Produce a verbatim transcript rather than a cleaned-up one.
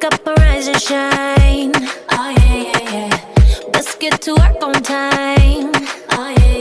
Wake up, arise and shine. Oh yeah, yeah, yeah. Let's get to work on time. Oh yeah,